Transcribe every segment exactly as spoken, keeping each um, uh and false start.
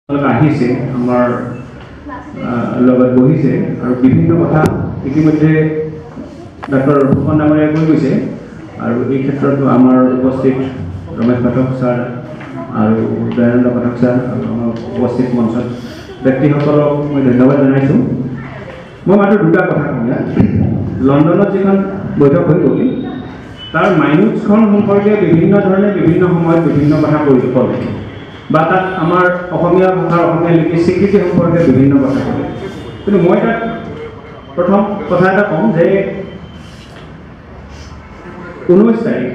আহিছে আমাৰ লগত বহিছে আৰু বিভিন্ন কথা ইতিমধ্যে ডক্টৰ ফুকন ডাঙৰীয়াই কৈ গৈছে আৰু এই ক্ষেত্ৰতো আমাৰ উপস্থিত ৰমেশ পাঠক ছাৰ আৰু দয়ানন্দ পাঠক ছাৰ আৰু আমাৰ উপস্থিত মঞ্চত ব্যক্তিসকলক মই ধন্যবাদ জনাইছোঁ। মই মাত্ৰ দুটা কথা কওঁ। লণ্ডনত যিখন বৈঠক হৈ গ'ল তাৰ মাইনুটছখন সম্পৰ্কে বিভিন্ন ধৰণে বিভিন্ন সময়ত বিভিন্ন কথা কৈ ক'লে বা তাত আমাৰ অসমীয়া ভাষাৰ অসমীয়া লিপিৰ স্বীকৃতি সম্পৰ্কে বিভিন্ন কথা ক'লে। কিন্তু মই তাত প্ৰথম কথা এটা কওঁ যে ঊনৈছ তাৰিখ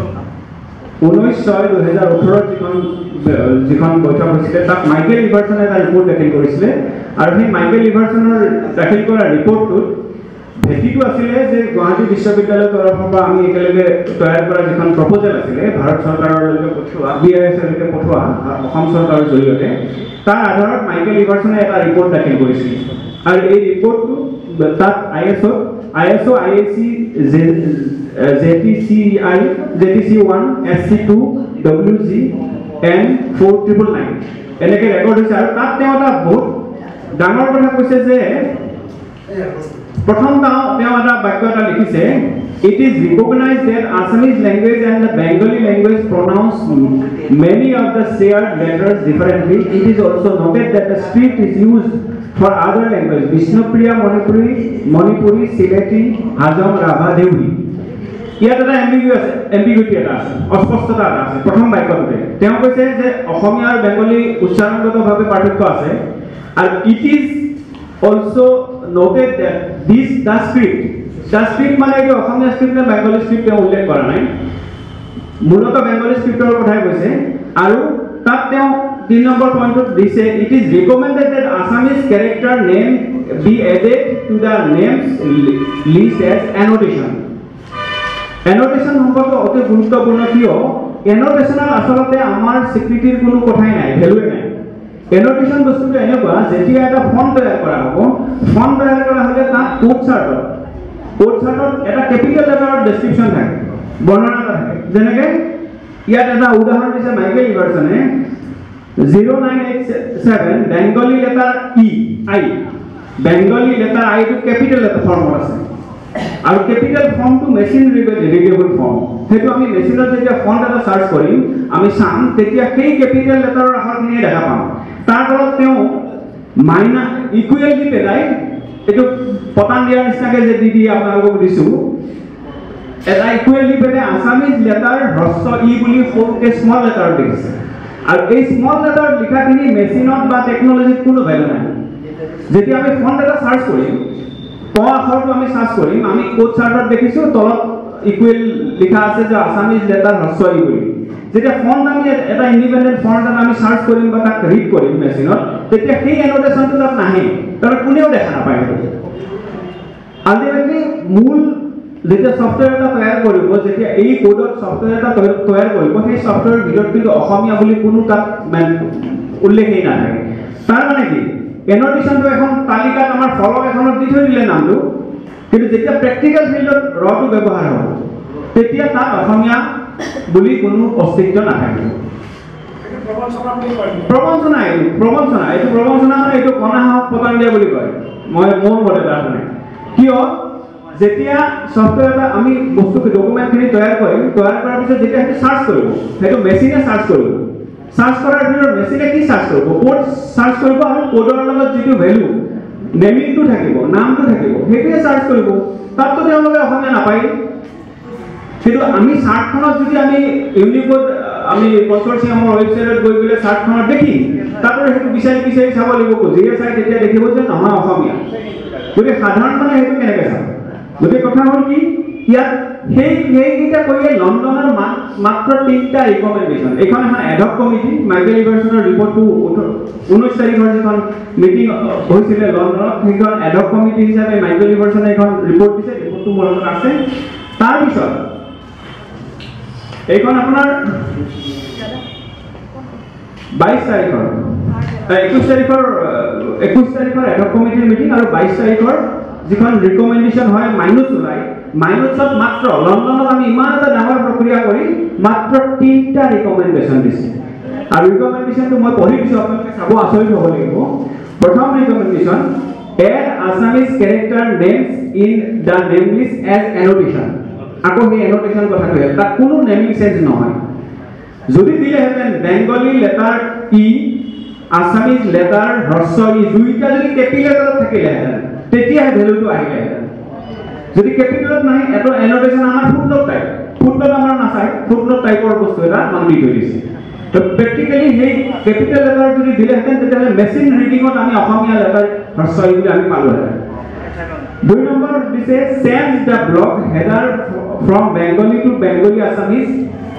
ঊনৈছ ছয় দুহেজাৰ ওঠৰত যিখন যিখন বৈঠক হৈছিলে তাত মাইকেল লিভাৰছনে এটা ৰিপৰ্ট দাখিল কৰিছিলে আৰু সেই মাইকেল লিভাৰছনৰ দাখিল কৰা ৰিপৰ্টটোত ভেটিটো আছিলে যে গুৱাহাটী বিশ্ববিদ্যালয়ৰ তৰফৰ পৰা আমি একেলগে তৈয়াৰ কৰা যিখন প্ৰপ'জেল আছিলে ভাৰত চৰকাৰলৈকে পঠোৱা বি আই এছলৈকে পঠোৱা অসম চৰকাৰৰ জৰিয়তে তাৰ আধাৰত মাইকেল লিভাৰছনে এটা ৰিপৰ্ট দাখিল কৰিছিল আৰু এই ৰিপৰ্টটো তাত I S O' I S O' I E C J T C I J T C one S C two W G N four triple nine এনেকৈ ৰেকৰ্ড হৈছে আৰু তাত তেওঁ এটা বহুত ডাঙৰ কথা কৈছে যে প্ৰথম তেওঁ এটা বাক্য এটা লিখিছে it is recognized that Assamese language and the Bengali language pronounce many of the shared letters differently. It is also noted that the script is used for other languages Vishnupriya Manipuri Manipuri Sileti Hazam Rabha Devi. ইয়াত এটা ambiguous এম্বিগুইটি এটা আছে অস্পষ্টতা এটা আছে প্ৰথম বাক্যটোতে তেওঁ কৈছে যে অসমীয়া আৰু বেংগলী উচ্চাৰণগতভাৱে পাৰ্থক্য আছে আৰু it is also noted that this the script the script মানে কি অসমীয়া স্ক্ৰিপ্ট নে বেংগলী স্ক্ৰিপ্ট তেওঁ উল্লেখ কৰা নাই মূলত বেংগলী স্ক্ৰিপ্টৰ কথাই কৈছে আৰু তাত তেওঁ তিন নম্বৰ পইণ্টত দিছে it is recommended that Assamese character name be added to the names list as annotation. Annotation সম্পৰ্কে অতি গুৰুত্বপূৰ্ণ কিয় annotation আচলতে আমাৰ স্বীকৃতিৰ কোনো কথাই নাই ভ্যালুই নাই। এনোটেশন বস্তুটো এনেকুৱা যেতিয়া এটা ফন্ট তৈয়াৰ কৰা হ'ব ফন্ট তৈয়াৰ কৰা হ'লে তাত কোড চাৰ্টত কোড চাৰ্টত এটা কেপিটেল লেটাৰৰ ডেসক্ৰিপচন থাকে বৰ্ণনা থাকে যেনেকে ইয়াত এটা উদাহৰণ দিছে মাইকেল লিভাৰছনে zero nine eight seven Bengali letter ই I Bengali letter I to capital letter ফৰ্মত আছে আৰু কেপিটেল ফৰ্মটো মেচিন ৰিডেবল ফৰ্ম সেইটো আমি মেচিনত যেতিয়া ফন্ট এটা সাৰ্চ কৰিম আমি চাম তেতিয়া সেই কেপিটেল লেটাৰৰ আখৰখিনি দেখা পাম তাৰ তলত তেওঁ মাইনা ইকুৱেল দি পেলাই এটো পতান দিয়াৰ নিচিনাকে যে দি দি আপোনালোকক দিছো এটা ইকুৱেল দি পেলাই আসামিজ লেটাৰ হ্ৰস্ব ই বুলি সৰুকে স্মল লেটাৰ দিছে আৰু এই স্মল লেটাৰ লিখাখিনি মেচিনত বা টেকনলজিত কোনো ভ্যালু নাই যেতিয়া আমি ফন্ট এটা সাৰ্চ কৰিম ক আখৰটো আমি সাৰ্চ কৰিম আমি কোড চাৰ্টত দেখিছো তলত ইকুৱেল লিখা আছে যে আসামিজ লেটাৰ হ্ৰস্ব ই বুলি যেতিয়া ফন্ট আমি এটা ইন্ডিপেন্ডেন্ট ফন্ট এটা আমি সাৰ্চ কৰিম বা তাক ৰিড কৰিম মেচিনত তেতিয়া সেই এনোটেশনটো তাত নাহে কাৰণ কোনেও দেখা নাপায় আলটিমেটলি মূল যেতিয়া সফটওয়্যাৰ এটা তৈয়াৰ কৰিব যেতিয়া এই কোডত সফটওয়্যাৰ এটা তৈয়াৰ কৰিব সেই সফটওয়্যাৰ ভিতৰত কিন্তু অসমীয়া বুলি কোনো তাত উল্লেখই নাথাকে তাৰ মানে কি এনোটেশনটো এখন তালিকাত আমাৰ ফলক এখনত দি থৈ দিলে নামটো কিন্তু যেতিয়া প্ৰেক্টিকেল ফিল্ডত ৰটো ব্যৱহাৰ হ'ব তেতিয়া তাত অসমীয়া বুলি কোনো অস্তিত্ব নাথাকে প্ৰবঞ্চনা এইটো প্ৰবঞ্চনা এইটো প্ৰবঞ্চনা মানে এইটো কণাহক পতন দিয়া বুলি কয় মই মোৰ মতে তাৰমানে কিয় যেতিয়া সফটওয়্যাৰ এটা আমি বস্তু ডকুমেণ্টখিনি তৈয়াৰ কৰিম তৈয়াৰ কৰাৰ পিছত যেতিয়া সেইটো সাৰ্চ কৰিব সেইটো মেচিনে সাৰ্চ কৰিব সাৰ্চ কৰাৰ পিছত মেচিনে কি সাৰ্চ কৰিব কোড সাৰ্চ কৰিব আৰু কোডৰ লগত যিটো ভ্যালু নেমিংটো থাকিব নামটো থাকিব সেইটোৱে সাৰ্চ কৰিব তাততো তেওঁলোকে অসমীয়া নাপায় কিন্তু আমি সাৰ্চখনত যদি আমি ইউনিকোড আমি কনসৰ্টিয়ামৰ ওয়েবসাইটত গৈ গলে সাৰ্চখনত দেখি তাতো সেইটো বিচাৰি বিচাৰি চাব লাগিব যিয়ে চাই তেতিয়া দেখিব যে নহয় অসমীয়া গতিকে সাধাৰণ মানে সেইটো কেনেকৈ চাব গতিকে কথা হ'ল কি ইয়াত সেই সেইকেইটা কৈয়ে লণ্ডনৰ মাত্ৰ তিনিটা ৰিকমেণ্ডেশ্যন এইখন এখন এডহক কমিটি মাইকেল লিভাৰছনৰ ৰিপৰ্টটো ঊনৈছ তাৰিখৰ যিখন মিটিং হৈছিলে লণ্ডনত সেইখন এডহক কমিটি হিচাপে মাইকেল লিভাৰছনে এখন ৰিপৰ্ট দিছে ৰিপৰ্টটো মোৰ লগত আছে তাৰপিছত এইখন আপোনাৰ বাইছ তাৰিখৰ একৈছ তাৰিখৰ একৈছ তাৰিখৰ এডহক কমিটিৰ মিটিং আৰু বাইছ তাৰিখৰ যিখন ৰিকমেণ্ডেশ্যন হয় মাইনুট ওলাই মাইনুটত মাত্ৰ লণ্ডনত আমি ইমান এটা ডাঙৰ প্ৰক্ৰিয়া কৰি মাত্ৰ তিনিটা ৰিকমেণ্ডেশ্যন দিছে আৰু ৰিকমেন্ডেশনটো মই পঢ়ি দিছো আপোনালোকে চাব আচৰিত হ'ব লাগিব প্ৰথম recommendation add Assamese character names in the name list as annotation আকৌ এই annotation কথাটো এটা কোনো নেমিং চেঞ্জ নহয় যদি দিলে হেতেন বেঙ্গলি লেটাৰ ই Assamese লেটাৰ হ্ৰস্ব ই দুইটা যদি ক্যাপিটালত থাকিলে হেতেন তেতিয়া ভ্যালুটো আহিলে হেতেন যদি ক্যাপিটালত নাই এটো annotation আমাৰ ফুটনোট টাইপ ফুটনোট আমাৰ নাচাই ফুটনোট টাইপৰ বস্তু এটা মানি থৈ দিছে তো প্র্যাকটিক্যালি এই ক্যাপিটাল লেটার যদি দিলে হেতেন তেতিয়াহলে মেশিন রিডিংত আমি অসমীয়া লেটার হ্রস্ব ই বুলি আমি পালো হেতেন দুই নম্বৰ দিছে change the block header from Bengali to Bengali Assamese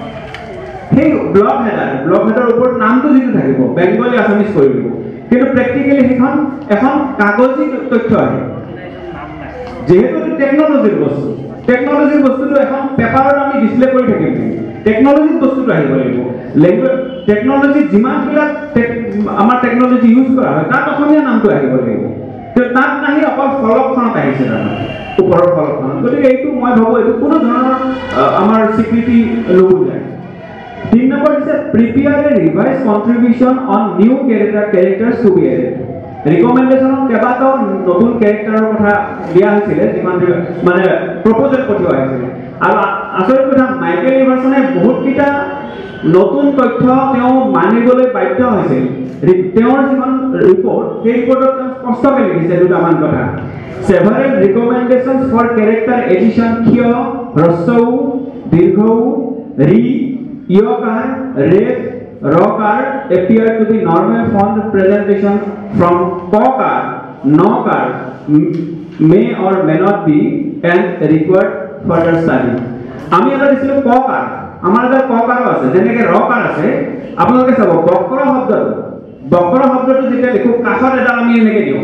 সেই ব্লক হেডাৰ ব্লক হেডাৰ ওপৰত নামটো যেটো থাকিব বেঙ্গলি Assamese কৰি দিব কিন্তু প্র্যাকটিক্যালি এখন এখন কাগজী তথ্য আহে যেহেতু টেকনোলজিৰ বস্তু টেকনোলজিৰ বস্তুটো এখন পেপাৰত আমি ডিসপ্লে কৰি থাকিম টেকনোলজিৰ বস্তুটো আহিব লাগিব ল্যাঙ্গুৱেজ টেকনোলজি যিমান বিলাক আমাৰ টেকনোলজি ইউজ কৰা হয় তাত অসমীয়া নামটো আহিব লাগিব তো তাত নাহি অকল ফলকখনত আহিছে জানো ওপৰৰ ফলকখন গতিকে এইটো মই ভাবো এইটো কোনো ধৰণৰ আমাৰ স্বীকৃতি ল'ব যায় তিন নম্বৰ দিছে prepare a revise contribution on new character characters to be added ৰিকমেন্ডেশনত কেবাটাও নতুন ক্যাৰেক্টাৰৰ কথা দিয়া হৈছিল যিমান মানে প্ৰপ'জাল পঠিওৱা হৈছিল আৰু আচৰিত কথা মাইকেল ইভাৰছনে বহুত কিটা নতুন তথ্য তেওঁ মানিবলৈ বাধ্য হৈছিল তেওঁৰ যিমান ৰিপৰ্ট সেই ৰিপৰ্টত তেওঁ স্পষ্টকৈ লিখিছে দুটামান কথা several recommendations for character addition ক্ষয় হ্ৰস্ব দীৰ্ঘ ৰি ইয়কাৰ ৰেফ ৰকাৰ appear to be normal font presentation from kokar nokar may or may not be and required further study আমি এটা দিছিলো kokar আমাৰ এটা kokar আছে যেনেকৈ ৰকাৰ আছে আপোনালোকে চাব বক্ৰ শব্দটো বক্ৰ শব্দটো যেতিয়া লিখো কাষত এটা আমি এনেকৈ দিওঁ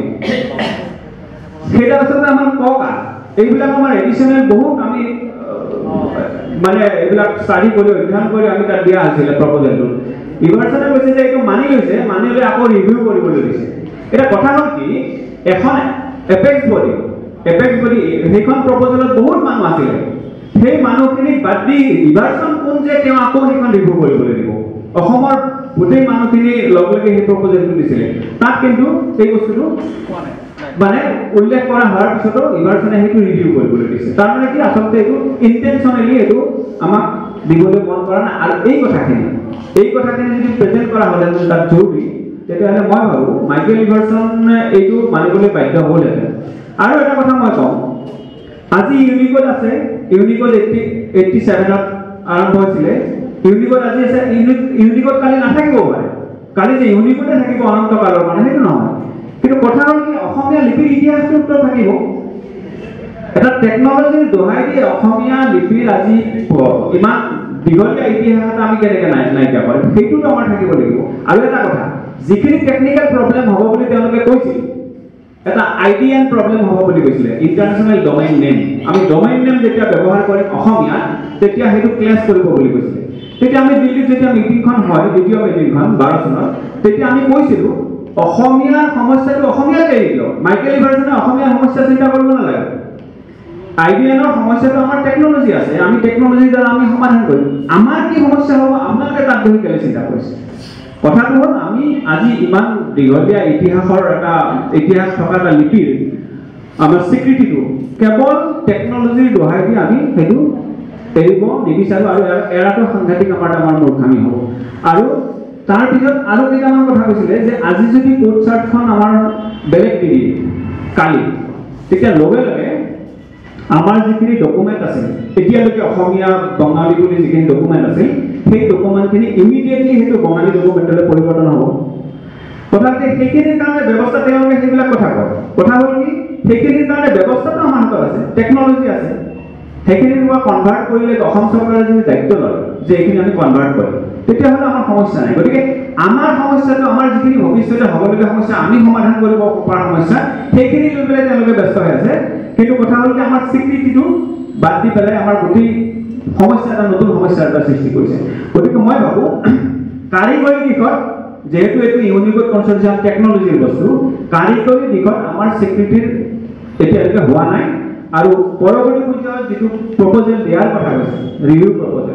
সেটা আচলতে আমাৰ kokar এইবিলাক আমাৰ এডিশনাল বহুত আমি মানে এইবিলাক স্টাডি কৰি অধ্যয়ন কৰি আমি তাত দিয়া আছিল প্ৰপ'জালটো ইভাৰছনে কৈছে যে এইটো মানি লৈছে মানি লৈ আকৌ ৰিভিউ কৰিবলৈ দিছে এটা কথা হ'ল কি এখন এপেক্স বডি এপেক্স বডি সেইখন প্ৰপ'জালত বহুত মানুহ আছিল সেই মানুহখিনি বাদ দি ইভাৰছন কোন যে তেওঁ আকৌ সেইখন ৰিভিউ কৰিবলৈ দিব অসমৰ গোটেই মানুহখিনি লগ লাগি সেই প্ৰপ'জালটো দিছিলে তাত কিন্তু এই বস্তুটো মানে উল্লেখ কৰা হোৱাৰ পিছতো ইভাৰছনে সেইটো ৰিভিউ কৰিবলৈ দিছে তাৰ মানে কি আচলতে এইটো ইন্টেনশনালি এইটো আমাক দিবলৈ মন কৰা নাই আৰু এই কথাখিনি এই কথাখিনি যদি প্ৰেজেন্ট কৰা হ'লে তাত জৰুৰী তেতিয়াহ'লে মই ভাবো মাইকেল ইভাৰছনে এইটো মানিবলৈ বাধ্য হ'লহেঁতেন আৰু এটা কথা মই কওঁ আজি ইউনিকোড আছে ইউনিকোড এইট্টি ছেভেনত আৰম্ভ হৈছিলে ইউনিকোড আজি আছে ইউনিকোড কালি নাথাকিব পাৰে কালি যে ইউনিকোডে থাকিব অনন্ত কালৰ কাৰণে সেইটো নহয় কিন্তু কথা হ'ল কি অসমীয়া লিপিৰ ইতিহাসটো উত্তৰ থাকিব এটা টেকনোলজিৰ দোহাই দি অসমীয়া লিপিৰ আজি ইমান দীঘলীয়া ইতিহাস এটা আমি কেনেকৈ নাই নাইকিয়া কৰিম সেইটোতো আমাৰ থাকিব লাগিব আৰু এটা কথা যিখিনি টেকনিকেল প্ৰব্লেম হ'ব বুলি তেওঁলোকে কৈছিল এটা আইডিয়ান প্ৰব্লেম হ'ব বুলি কৈছিলে ইণ্টাৰনেশ্যনেল ডোমেইন নেম আমি ডোমেইন নেম যেতিয়া ব্যৱহাৰ কৰিম অসমীয়া তেতিয়া সেইটো ক্লেছ কৰিব বুলি কৈছিলে তেতিয়া আমি দিল্লীত যেতিয়া মিটিংখন হয় দ্বিতীয় মিটিংখন বাৰ চনত তেতিয়া আমি কৈছিলোঁ অসমীয়া সমস্যাটো অসমীয়াকে এৰি দিয়ক মাইকেল ইভাৰছনে অসমীয়া সমস্যা চিন্তা কৰিব নালাগে আইডিয়ানৰ সমস্যাটো আমাৰ টেকনোলজি আছে আমি টেকনোলজিৰ দ্বাৰা আমি সমাধান কৰিম আমাৰ কি সমস্যা হ'ব আপোনালোকে তাত বহি কেলে চিন্তা কৰিছে কথাটো হ'ল আমি আজি ইমান দীঘলীয়া ইতিহাসৰ এটা ইতিহাস থকা এটা লিপিৰ আমাৰ স্বীকৃতিটো কেৱল টেকনোলজিৰ দোহাই দি আমি সেইটো এৰিব নিবিচাৰোঁ আৰু এৰাটো সাংঘাতিক আমাৰ আমাৰ মূৰ্খামি হ'ব আৰু তাৰ পিছত আৰু কেইটামান কথা কৈছিলে যে আজি যদি কোড চাৰ্টখন আমাৰ বেলেগ দি দিয়ে কালি তেতিয়া লগে লগে আমাৰ যিখিনি ডকুমেণ্ট আছে এতিয়ালৈকে অসমীয়া বঙালী বুলি যিখিনি ডকুমেণ্ট আছে সেই ডকুমেণ্টখিনি ইমিডিয়েটলি সেইটো বঙালী ডকুমেণ্টলৈ পৰিৱৰ্তন হ'ব কথাতে সেইখিনিৰ কাৰণে ব্যৱস্থা তেওঁলোকে সেইবিলাক কথা কয় কথা হ'ল কি সেইখিনিৰ কাৰণে ব্যৱস্থাটো আমাৰ হাতত আছে টেকনোলজি আছে সেইখিনি কিবা কনভাৰ্ট কৰিলে অসম চৰকাৰে যদি দায়িত্ব লয় যে এইখিনি আমি কনভাৰ্ট কৰিম তেতিয়াহ'লে আমাৰ সমস্যা নাই গতিকে আমাৰ সমস্যাটো আমাৰ যিখিনি ভৱিষ্যতে হ'বলগীয়া সমস্যা আমি সমাধান কৰিব পৰা সমস্যা সেইখিনি লৈ পেলাই তেওঁলোকে ব্যস্ত হৈ আছে কিন্তু কথা হ'ল কি আমাৰ স্বীকৃতিটো বাদ দি পেলাই আমাৰ গোটেই সমস্যা এটা নতুন সমস্যা এটা সৃষ্টি কৰিছে গতিকে মই ভাবোঁ কাৰিকৰী দিশত যেহেতু এইটো ইউনিকোড কনচৰ্টিয়াম টেকনোলজিৰ বস্তু কাৰিকৰী দিশত আমাৰ স্বীকৃতিৰ এতিয়ালৈকে হোৱা নাই আৰু পৰৱৰ্তী পৰ্যায়ত যিটো প্ৰপ'জেল দিয়াৰ কথা কৈছে ৰিভিউ প্ৰপ'জেল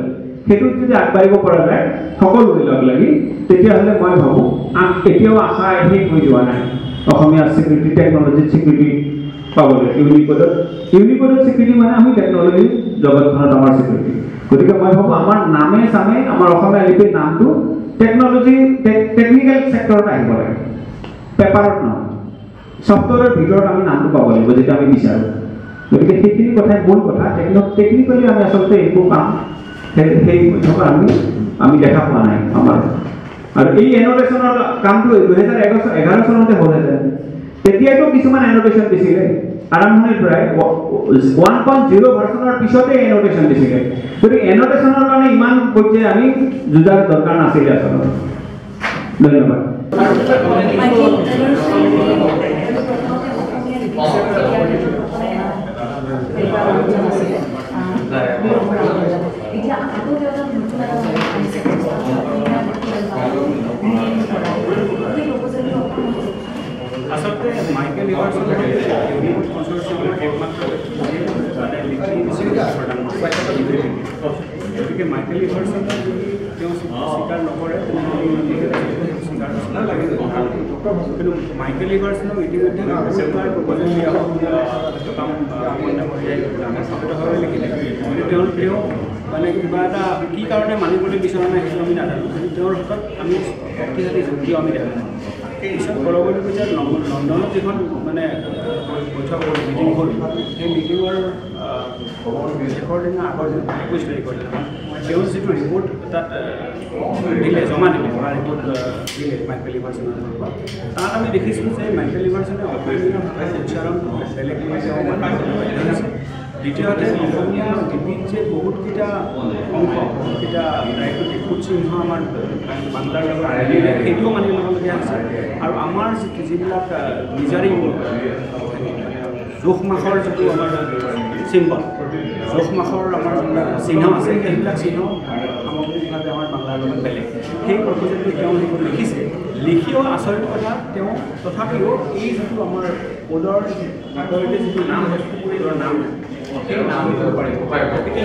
সেইটোত যদি আগবাঢ়িব পৰা যায় সকলোৱে লগ লাগি তেতিয়াহ'লে মই ভাবোঁ এতিয়াও আশা শেষ হৈ যোৱা নাই অসমীয়া স্বীকৃতি টেকন'লজিৰ স্বীকৃতি পাবলৈ ইউনিকোডত ইউনিকোডত স্বীকৃতি মানে আমি টেকন'লজি জগতখনত আমাৰ স্বীকৃতি গতিকে মই ভাবোঁ আমাৰ নামে চামে আমাৰ অসমীয়া লিপিৰ নামটো টেকন'লজি টেকনিকেল চেক্টৰত আহিব লাগে পেপাৰত নহয় ছফ্টৱেৰৰ ভিতৰত আমি নামটো পাব লাগিব যেতিয়া আমি বিচাৰোঁ গতিকে সেইখিনি কথাই মূল কথা টেকনিকেলি আমি আচলতে একো কাম সেই থকা আমি আমি দেখা পোৱা নাই আমাৰ আৰু এই এনোভেশ্যনৰ কামটো দুহেজাৰ এঘাৰ চনতে হ'লহেঁতেন তেতিয়াতো কিছুমান এনোভেশ্যন দিছিলে আৰম্ভণিৰ পৰাই ওৱান পইণ্ট জিৰ' ভাৰ্চনৰ পিছতে এনোভেশ্যন দিছিলে গতিকে এনোভেশ্যনৰ কাৰণে ইমান পৰ্যায়ে আমি যুঁজাৰ দৰকাৰ নাছিলে আচলতে ধন্যবাদ আচলতে মাইকেল ইভাৰছনৰ ইউনিকোড কনচৰ্চিয়ামৰ একমাত্ৰ গতিকে মাইকেল ইভাৰছনে যদি তেওঁ স্বীকাৰ নকৰে স্বীকাৰ লাগে কিন্তু মাইকেল ইভাৰছনক ইতিমধ্যে প্ৰপ'জেল দিয়া কাম লিখিলে কিন্তু তেওঁ তেওঁ মানে কিবা এটা কি কাৰণে মানিবলৈ বিচৰা নাই সেইটো আমি নাজানো কিন্তু তেওঁৰ হাতত আমি শক্তিশালী যুক্তিও আমি দেখা নাই পিছত পৰৱৰ্তী পৰ্যায়ত লণ্ডনত যিখন মানে বৈঠক মিটিং হ'ল সেই মিটিঙৰ শেষৰ দিনা আগৰ দিনা একৈছ তাৰিখৰ দিনা তেওঁৰ যিটো ৰিপৰ্ট তাত দিলে জমা দিলে বা ৰিপৰ্ট দিলে মাইকেল ইভাৰছনৰ তাত আমি দেখিছিলোঁ যে মাইকেল ইভাৰছনে অসমীয়া ভাষাৰ উচ্চাৰণ বেলেগ আছে দ্বিতীয়তে অসমীয়া লিপিত যে বহুতকেইটা অংশ বহুতকেইটা প্ৰাকৃতিক চিহ্ন আমাৰ বাংলাৰ লগত সেইটোও মানি ল'বলগীয়া আছে আৰু আমাৰ যিবিলাক নিজাৰী জোখ মাখৰ যিটো আমাৰ চিম্বল জোখ মাখৰ আমাৰ যিবিলাক চিহ্ন আছে সেইবিলাক চিহ্ন সামগ্ৰিকভাৱে আমাৰ বাংলাৰ লগত বেলেগ সেই প্ৰপ'জেলটো তেওঁ সেইবোৰ লিখিছে লিখিও আচৰিত কথা তেওঁ তথাপিও এই যিটো আমাৰ পদৰ বাতৰিতে যিটো নাম পুখুৰীৰ নাম সেই নাম দিব পাৰিব গতিকে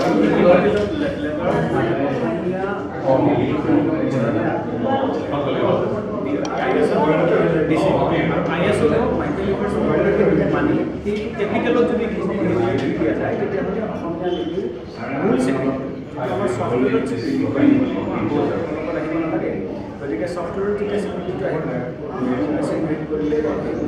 আই এছ অ' মাইকেল ইভাৰছন মানি সেই টেকনিকেলত যদি দিয়া যায় তেতিয়াহ'লে অসমীয়া লিপিৰ মূল স্বীকৃতি আমাৰ ছফ্টৱেৰত স্বীকৃতি আহিব নালাগে গতিকে ছফ্টৱেৰত যেতিয়া স্বীকৃতিটো আহিব স্বীকৃতি কৰিলে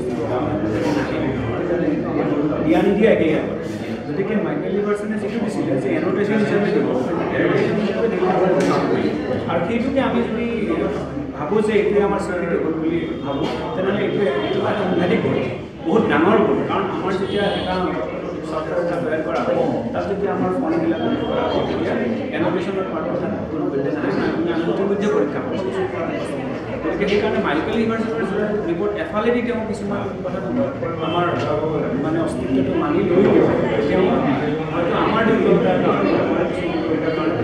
দিয়া নিদিয়া একেই হয় গতিকে মাইকেল ইভাৰছনে যিটো দিছিলে যে এনোটেশ্যন হিচাপে দিব এনোটেশ্যন হিচাপে দিব আৰু সেইটোকে আমি যদি ভাবোঁ যে এইটোৱে আমাৰ স্বীকৃতি হ'ল বুলি ভাবোঁ তেনেহ'লে এইটোৱে এইটো এটা সাংঘাতিক ভুল বহুত ডাঙৰ ভুল কাৰণ আমাৰ যেতিয়া এটা ছফ্টৱেৰ এটা তৈয়াৰ কৰা হয় তাত যেতিয়া আমাৰ ফৰ্মবিলাক কৰা হয় তেতিয়া এনোটেশ্যনৰ পাৰ্টৰ কোনো বিদ্যা নাই আমি ইতিমধ্যে পৰীক্ষা কৰিছোঁ গতিকে সেইকাৰণে মাইকেল ইভাৰছনৰ ৰিপৰ্ট এফালেদি তেওঁ কিছুমান কথা আমাৰ মানে অস্তিত্বটো মানি লৈ তেওঁ হয়তো আমাৰ দুৰ্বলতাৰ কাৰণে আমাৰ দুৰ্বলতাৰ কাৰণে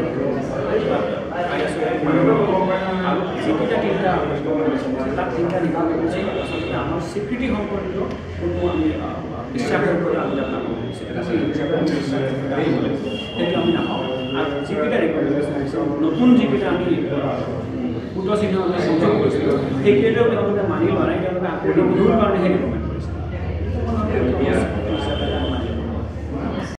আৰু যিকেইটা তিনিটা তাত তিনিটা নিৰ্মাণ কৰিছে আচলতে আমাৰ স্বীকৃতি সম্পৰ্কীয় কোনো আমি বিশ্বাসযোগ্যতা আমি তাত নাপাওঁ হিচাপে আমি বিশ্বাস সেইটো আমি নাপাওঁ আৰু যিকেইটা ৰিকমেণ্ডেশ্যন হৈছে নতুন যিকেইটা আমি সূত্ৰ চিহ্ন আমি সংযোগ কৰিছিলোঁ সেইকেইটাও তেওঁলোকে মানি লোৱা নাই তেওঁলোকে আকৌ ৰিভিউৰ কাৰণেহে ৰিকমেণ্ড কৰিছে